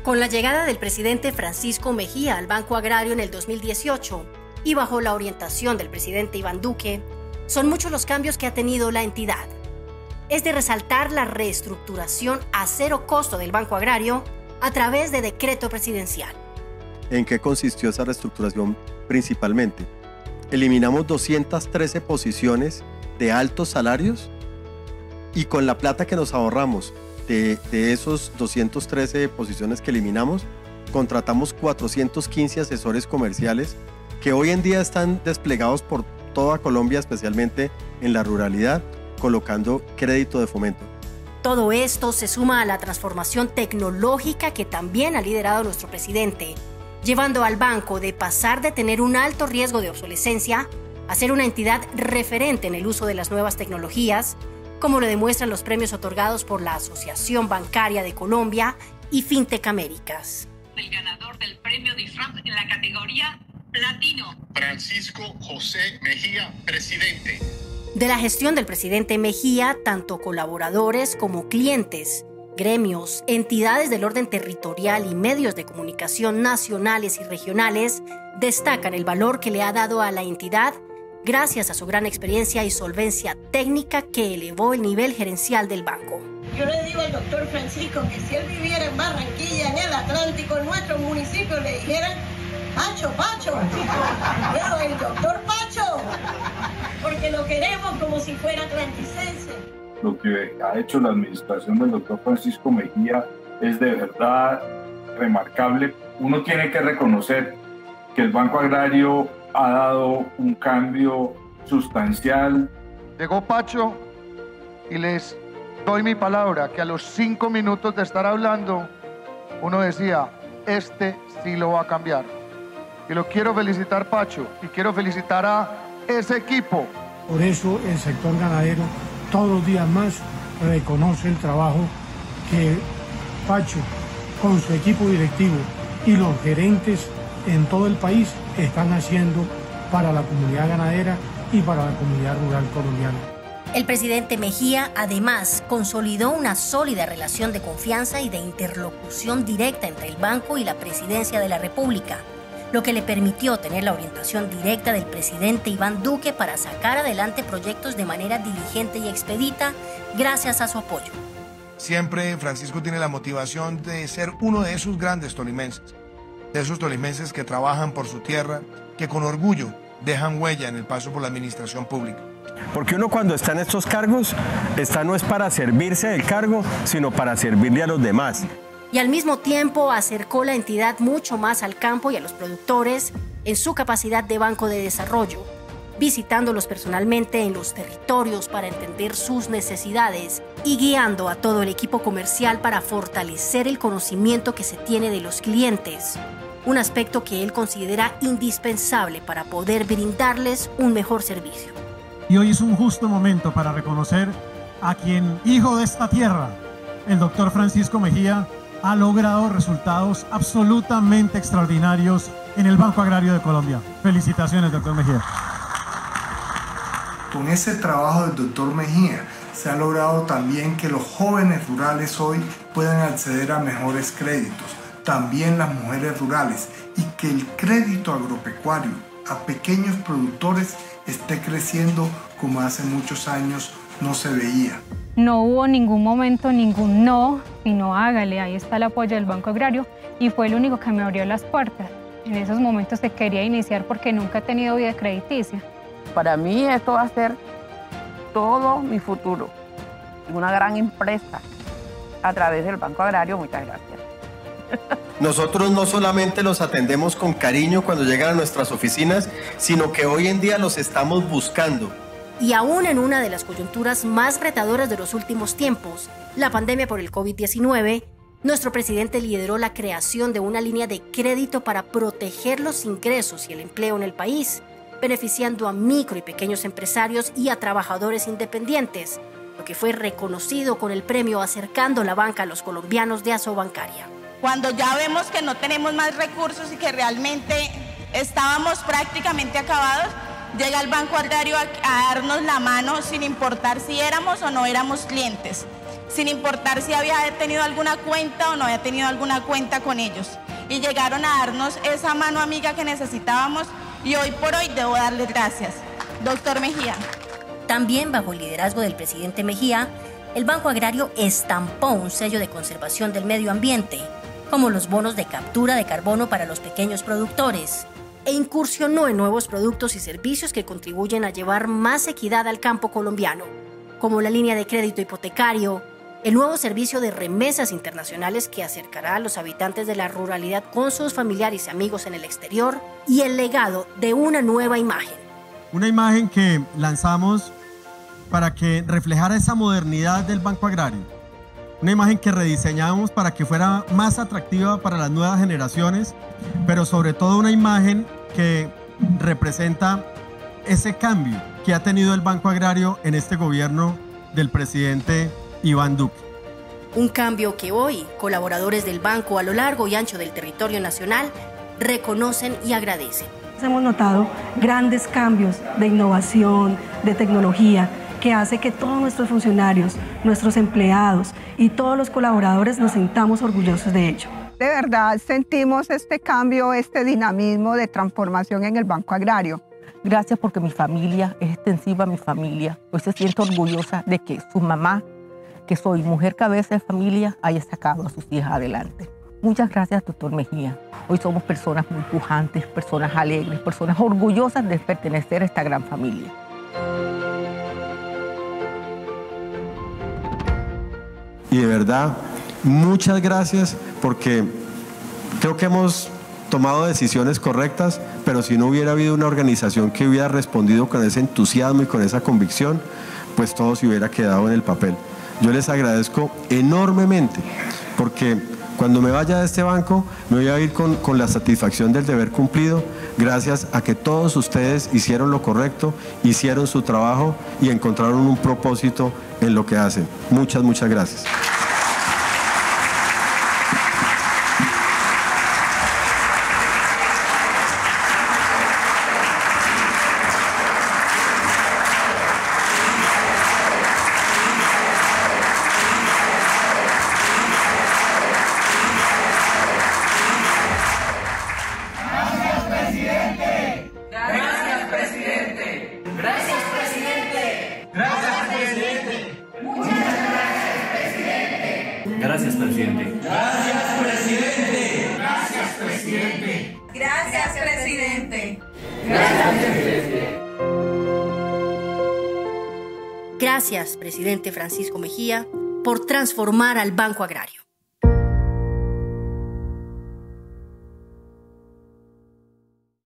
Con la llegada del presidente Francisco Mejía al Banco Agrario en el 2018 y bajo la orientación del presidente Iván Duque, son muchos los cambios que ha tenido la entidad. Es de resaltar la reestructuración a cero costo del Banco Agrario a través de decreto presidencial. ¿En qué consistió esa reestructuración principalmente? Eliminamos 213 posiciones de altos salarios y con la plata que nos ahorramos de esos 213 posiciones que eliminamos, contratamos 415 asesores comerciales que hoy en día están desplegados por toda Colombia, especialmente en la ruralidad, colocando crédito de fomento. Todo esto se suma a la transformación tecnológica que también ha liderado nuestro presidente, llevando al banco de pasar de tener un alto riesgo de obsolescencia a ser una entidad referente en el uso de las nuevas tecnologías, como lo demuestran los premios otorgados por la Asociación Bancaria de Colombia y Fintech Américas. El ganador del premio Disrupt en la categoría Platino, Francisco José Mejía, presidente. De la gestión del presidente Mejía, tanto colaboradores como clientes, gremios, entidades del orden territorial y medios de comunicación nacionales y regionales destacan el valor que le ha dado a la entidad gracias a su gran experiencia y solvencia técnica que elevó el nivel gerencial del banco. Yo le digo al doctor Francisco que si él viviera en Barranquilla, en el Atlántico, en nuestro municipio, le dijeran Pacho, Pacho, pero el doctor Pacho, porque lo queremos como si fuera atlanticense. Lo que ha hecho la administración del doctor Francisco Mejía es de verdad remarcable. Uno tiene que reconocer que el Banco Agrario ha dado un cambio sustancial. Llegó Pacho y les doy mi palabra que a los 5 minutos de estar hablando, uno decía, este sí lo va a cambiar. Y lo quiero felicitar, Pacho, y quiero felicitar a ese equipo. Por eso el sector ganadero todos los días más reconoce el trabajo que Pacho, con su equipo directivo y los gerentes en todo el país están haciendo para la comunidad ganadera y para la comunidad rural colombiana. El presidente Mejía, además, consolidó una sólida relación de confianza y de interlocución directa entre el banco y la presidencia de la República, lo que le permitió tener la orientación directa del presidente Iván Duque para sacar adelante proyectos de manera diligente y expedita gracias a su apoyo. Siempre Francisco tiene la motivación de ser uno de esos grandes tolimenses, de esos tolimenses que trabajan por su tierra, que con orgullo dejan huella en el paso por la administración pública. Porque uno cuando está en estos cargos, no es para servirse del cargo, sino para servirle a los demás. Y al mismo tiempo acercó la entidad mucho más al campo y a los productores en su capacidad de banco de desarrollo, visitándolos personalmente en los territorios para entender sus necesidades y guiando a todo el equipo comercial para fortalecer el conocimiento que se tiene de los clientes, un aspecto que él considera indispensable para poder brindarles un mejor servicio. Y hoy es un justo momento para reconocer a quien, hijo de esta tierra, el doctor Francisco Mejía, ha logrado resultados absolutamente extraordinarios en el Banco Agrario de Colombia. Felicitaciones, doctor Mejía. Con ese trabajo del doctor Mejía se ha logrado también que los jóvenes rurales hoy puedan acceder a mejores créditos, también las mujeres rurales, y que el crédito agropecuario a pequeños productores esté creciendo como hace muchos años no se veía. No hubo ningún momento, ningún no, sino hágale, ahí está el apoyo del Banco Agrario y fue el único que me abrió las puertas. En esos momentos que quería iniciar porque nunca he tenido vida crediticia. Para mí esto va a ser todo mi futuro, una gran empresa a través del Banco Agrario. Muchas gracias. Nosotros no solamente los atendemos con cariño cuando llegan a nuestras oficinas, sino que hoy en día los estamos buscando. Y aún en una de las coyunturas más retadoras de los últimos tiempos, la pandemia por el COVID-19, nuestro presidente lideró la creación de una línea de crédito para proteger los ingresos y el empleo en el país, beneficiando a micro y pequeños empresarios y a trabajadores independientes, lo que fue reconocido con el premio Acercando la Banca a los Colombianos de Asobancaria. Cuando ya vemos que no tenemos más recursos y que realmente estábamos prácticamente acabados, llega el Banco Agrario a darnos la mano sin importar si éramos o no éramos clientes. sin importar si había tenido alguna cuenta o no había tenido alguna cuenta con ellos. Y llegaron a darnos esa mano amiga que necesitábamos y hoy por hoy debo darle gracias. Doctor Mejía. También bajo el liderazgo del presidente Mejía, el Banco Agrario estampó un sello de conservación del medio ambiente, como los bonos de captura de carbono para los pequeños productores, e incursionó en nuevos productos y servicios que contribuyen a llevar más equidad al campo colombiano, como la línea de crédito hipotecario, el nuevo servicio de remesas internacionales que acercará a los habitantes de la ruralidad con sus familiares y amigos en el exterior, y el legado de una nueva imagen. Una imagen que lanzamos para que reflejara esa modernidad del Banco Agrario. Una imagen que rediseñamos para que fuera más atractiva para las nuevas generaciones, pero sobre todo una imagen que representa ese cambio que ha tenido el Banco Agrario en este gobierno del presidente Iván Duque. Un cambio que hoy colaboradores del banco a lo largo y ancho del territorio nacional reconocen y agradecen. Hemos notado grandes cambios de innovación, de tecnología, que hace que todos nuestros funcionarios, nuestros empleados y todos los colaboradores nos sintamos orgullosos de ello. De verdad sentimos este cambio, este dinamismo de transformación en el Banco Agrario. Gracias porque mi familia es extensiva, mi familia. Hoy se siente orgullosa de que su mamá, que soy mujer cabeza de familia, haya sacado a sus hijas adelante. Muchas gracias, doctor Mejía. Hoy somos personas muy pujantes, personas alegres, personas orgullosas de pertenecer a esta gran familia. Y de verdad, muchas gracias porque creo que hemos tomado decisiones correctas, pero si no hubiera habido una organización que hubiera respondido con ese entusiasmo y con esa convicción, pues todo se hubiera quedado en el papel. Yo les agradezco enormemente porque cuando me vaya de este banco me voy a ir con la satisfacción del deber cumplido, gracias a que todos ustedes hicieron lo correcto, hicieron su trabajo y encontraron un propósito en lo que hacen. Muchas, muchas gracias. Gracias, presidente. Gracias, presidente. Gracias, presidente. Gracias, presidente. Gracias, presidente. Gracias, presidente Francisco Mejía, por transformar al Banco Agrario.